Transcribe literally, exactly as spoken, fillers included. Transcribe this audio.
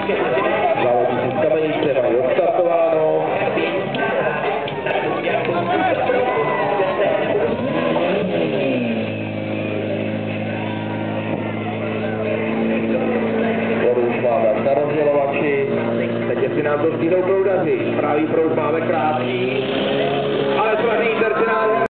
Závodníci z Kamenice mají odstartováno. Vodu už máme na rozdělovači. Teď jestli nám to stínou proudaři. Pravý proud máme krátký.